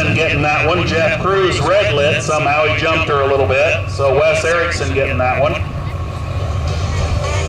Erickson getting that one. Jeff Cruz red lit. Somehow he jumped her a little bit. So Wes Erickson getting that one.